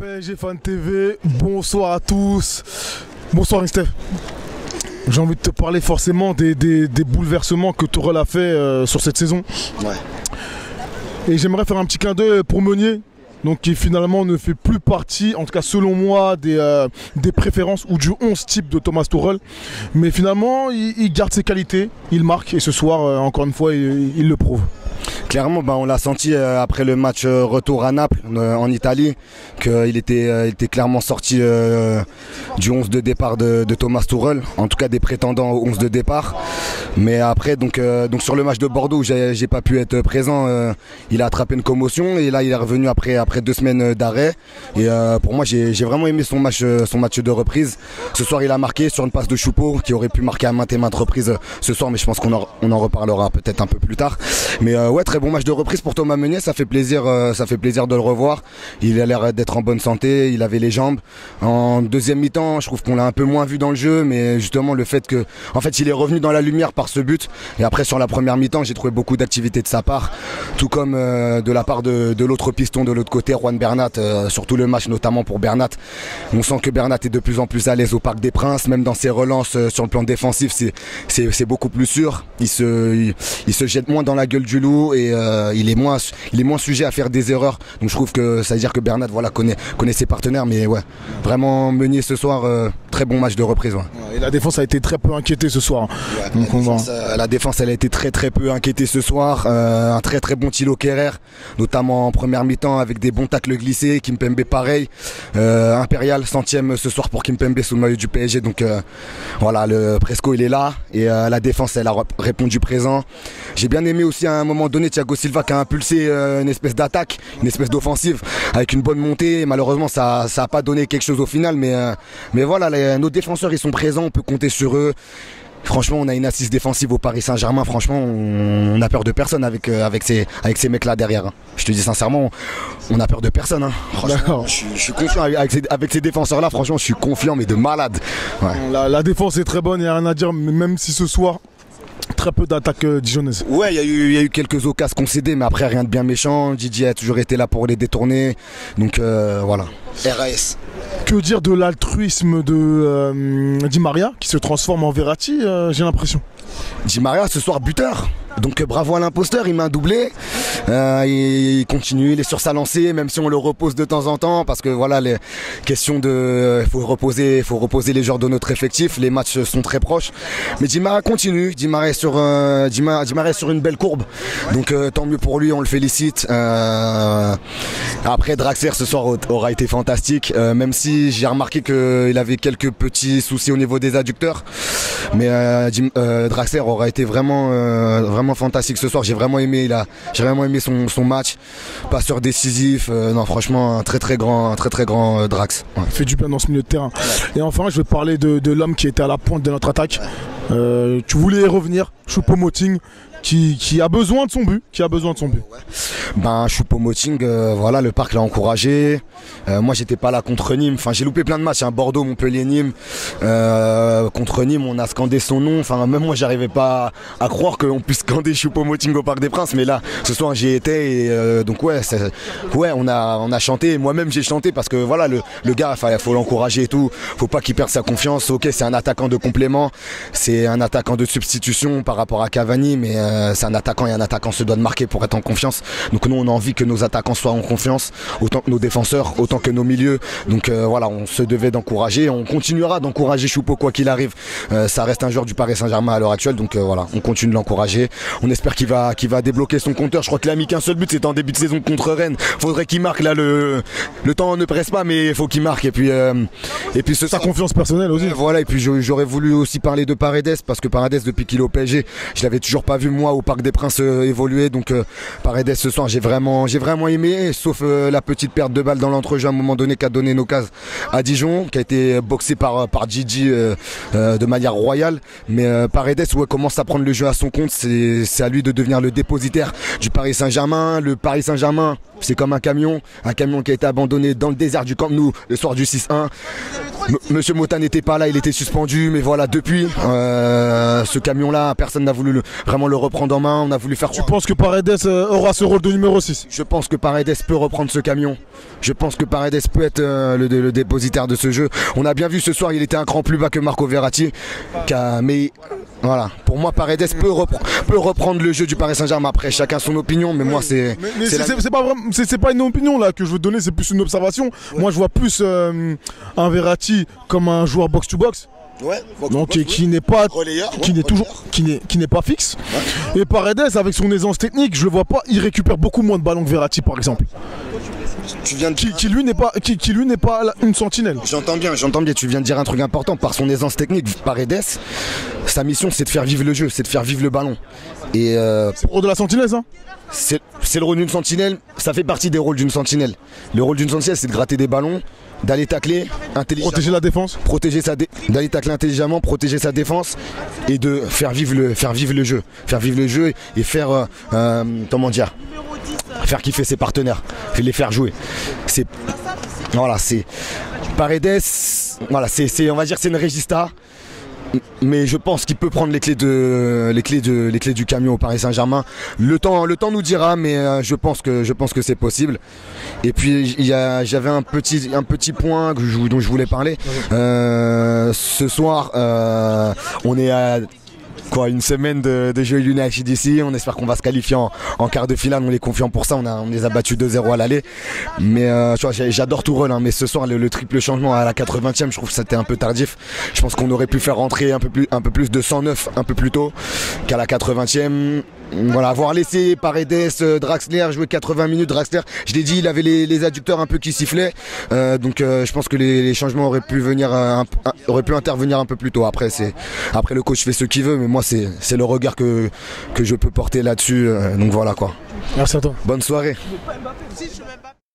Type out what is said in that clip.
PSG Fan TV, bonsoir à tous. Bonsoir Steph. J'ai envie de te parler forcément des bouleversements que Tourelle a fait sur cette saison. Ouais. Et j'aimerais faire un petit clin d'œil pour Meunier, donc qui finalement ne fait plus partie, en tout cas selon moi, des préférences ou du 11 type de Thomas Tuchel. Mais finalement, il garde ses qualités, il marque et ce soir, encore une fois, il le prouve. Clairement, on l'a senti après le match retour à Naples en Italie, qu'il était clairement sorti du 11 de départ de Thomas Tuchel, en tout cas des prétendants au 11 de départ. Mais après, donc sur le match de Bordeaux où j'ai pas pu être présent, il a attrapé une commotion et là il est revenu après 2 semaines d'arrêt. Et pour moi, j'ai vraiment aimé son match de reprise. Ce soir, il a marqué sur une passe de Choupo qui aurait pu marquer à maintes et maintes reprises ce soir, mais je pense qu'on en reparlera peut-être un peu plus tard. Mais ouais, très bon match de reprise pour Thomas Meunier, ça fait plaisir de le revoir. Il a l'air d'être en bonne santé, il avait les jambes. En deuxième mi-temps, je trouve qu'on l'a un peu moins vu dans le jeu, mais justement le fait que, en fait, il est revenu dans la lumière par ce but. Et après sur la première mi-temps, j'ai trouvé beaucoup d'activité de sa part, tout comme de la part de l'autre piston de l'autre côté, Juan Bernat, surtout le match notamment pour Bernat. On sent que Bernat est de plus en plus à l'aise au Parc des Princes, même dans ses relances sur le plan défensif, c'est beaucoup plus sûr. Il se jette moins dans la gueule du loup et il est moins sujet à faire des erreurs. Donc je trouve que ça veut dire que Bernat connaît ses partenaires, mais ouais, vraiment Meunier ce soir, très bon match de reprise. Ouais. Et la défense a été très peu inquiétée ce soir. Ouais, donc la défense elle a été très peu inquiétée ce soir. Un très bon Thilo Kehrer, notamment en première mi-temps avec des bons tacles glissés. Kimpembe pareil. Impérial centième ce soir pour Kimpembe sous le maillot du PSG. Donc voilà, le Presco il est là et la défense elle a répondu présent. J'ai bien aimé aussi à un moment donné Thiago Silva qui a impulsé une espèce d'attaque, une espèce d'offensive avec une bonne montée. Malheureusement ça a pas donné quelque chose au final, mais voilà, nos défenseurs ils sont présents, on peut compter sur eux. Franchement, on a une assise défensive au Paris Saint-Germain. Franchement, on n'a peur de personne avec ces mecs-là derrière. Hein. Je te dis sincèrement, on n'a peur de personne. Hein. Franchement, je suis confiant avec ces défenseurs-là. Franchement, je suis confiant, mais de malade. Ouais. La défense est très bonne, il n'y a rien à dire, même si ce soir, très peu d'attaques dijonnaises. Ouais, il y a eu quelques occasions concédées, mais après rien de bien méchant. Didier a toujours été là pour les détourner. Donc voilà. RAS. Que dire de l'altruisme de Di Maria qui se transforme en Verratti, j'ai l'impression. Di Maria ce soir buteur. Donc bravo à l'imposteur, il met un doublé, il continue, il est sur sa lancée, même si on le repose de temps en temps, parce que voilà, les questions de, faut reposer les joueurs de notre effectif, les matchs sont très proches. Mais Di Maria continue, Di Maria sur une belle courbe, donc tant mieux pour lui, on le félicite. Après Draxler ce soir aura été fantastique, même si j'ai remarqué qu'il avait quelques petits soucis au niveau des adducteurs, mais Draxler aura été vraiment fantastique ce soir. J'ai vraiment aimé son match, passeur décisif. Non, franchement, un très grand Drax. Ouais. Il fait du bien dans ce milieu de terrain. Et enfin, je vais parler de l'homme qui était à la pointe de notre attaque. Tu voulais y revenir, Choupo-Moting. Qui a besoin de son but, Choupo-Moting, voilà, le Parc l'a encouragé. Moi j'étais pas là contre Nîmes, enfin j'ai loupé plein de matchs, hein, Bordeaux, Montpellier, Nîmes. Contre Nîmes on a scandé son nom, enfin même moi j'arrivais pas à croire qu'on puisse scander Choupo-Moting au Parc des Princes, mais là ce soir j'y étais et donc ouais on a chanté, moi-même j'ai chanté parce que voilà le gars faut l'encourager et tout, faut pas qu'il perde sa confiance. Ok, c'est un attaquant de complément, c'est un attaquant de substitution par rapport à Cavani, mais c'est un attaquant et un attaquant se doit de marquer pour être en confiance. Donc nous on a envie que nos attaquants soient en confiance, autant que nos défenseurs, autant que nos milieux. Donc voilà, on se devait d'encourager, on continuera d'encourager Choupo quoi qu'il arrive. Ça reste un joueur du Paris Saint-Germain à l'heure actuelle, donc voilà, on continue de l'encourager. On espère qu'il va débloquer son compteur. Je crois qu'il a mis qu'un seul but, c'était en début de saison contre Rennes. Faudrait qu'il marque là, le temps ne presse pas, mais il faut qu'il marque. Et puis sa confiance personnelle aussi. Voilà, et puis j'aurais voulu aussi parler de Paredes, parce que Paredes depuis qu'il est au PSG, je l'avais toujours pas vu moi au Parc des Princes évoluer. Donc Paredes ce soir j'ai vraiment aimé, sauf la petite perte de balle dans l'entrejeu à un moment donné qui a donné une occasion à Dijon, qui a été boxé par Gigi de manière royale. Mais Paredes commence à prendre le jeu à son compte, c'est à lui de devenir le dépositaire du Paris Saint-Germain. Le Paris Saint-Germain C'est comme un camion qui a été abandonné dans le désert du Camp Nou le soir du 6-1. Monsieur Mota n'était pas là, il était suspendu, mais voilà, depuis ce camion-là, personne n'a voulu vraiment le reprendre en main. On a voulu faire. Tu penses que Paredes aura ce rôle de numéro 6? Je pense que Paredes peut reprendre ce camion. Je pense que Paredes peut être le dépositaire de ce jeu. On a bien vu ce soir, il était un cran plus bas que Marco Verratti. Mais voilà, pour moi, Paredes peut reprendre le jeu du Paris Saint-Germain. Après, chacun son opinion, mais moi, c'est. Mais c'est pas une opinion là que je veux donner, c'est plus une observation. Ouais. Moi, je vois plus un Verratti comme un joueur box-to-box. Ouais, donc qui n'est pas qui n'est pas fixe. Ouais. Et Paredes avec son aisance technique, je le vois pas, il récupère beaucoup moins de ballons que Verratti par exemple. Qui lui n'est pas une sentinelle. J'entends bien, tu viens de dire un truc important. Par son aisance technique, Paredes, sa mission c'est de faire vivre le jeu, c'est de faire vivre le ballon. Et c'est le rôle de la sentinelle ça. C'est le rôle d'une sentinelle, ça fait partie des rôles d'une sentinelle. Le rôle d'une sentinelle c'est de gratter des ballons, d'aller tacler intelligemment. Protéger la défense. D'aller tacler intelligemment, protéger sa défense et de faire vivre le jeu. Faire vivre le jeu et faire faire kiffer ses partenaires, les faire jouer. C'est Paredes, voilà, on va dire c'est une régista. Mais je pense qu'il peut prendre les clés du camion au Paris Saint-Germain. Le temps nous dira, mais je pense que c'est possible. Et puis j'avais un petit point dont je voulais parler. Ce soir, on est à une semaine de jeu United ici, on espère qu'on va se qualifier en quart de finale, on est confiant pour ça, on les a battus 2-0 à l'aller. Mais j'adore Tourelle, mais ce soir le triple changement à la 80e, je trouve que c'était un peu tardif. Je pense qu'on aurait pu faire rentrer un peu plus de 109 un peu plus tôt qu'à la 80e. Voilà, avoir laissé Paredes, Draxler jouer 80 minutes, Draxler, je l'ai dit, il avait les adducteurs un peu qui sifflaient, donc je pense que les changements auraient pu intervenir un peu plus tôt. Après le coach fait ce qu'il veut, mais moi c'est le regard que je peux porter là-dessus, donc voilà quoi. Merci à toi. Bonne soirée.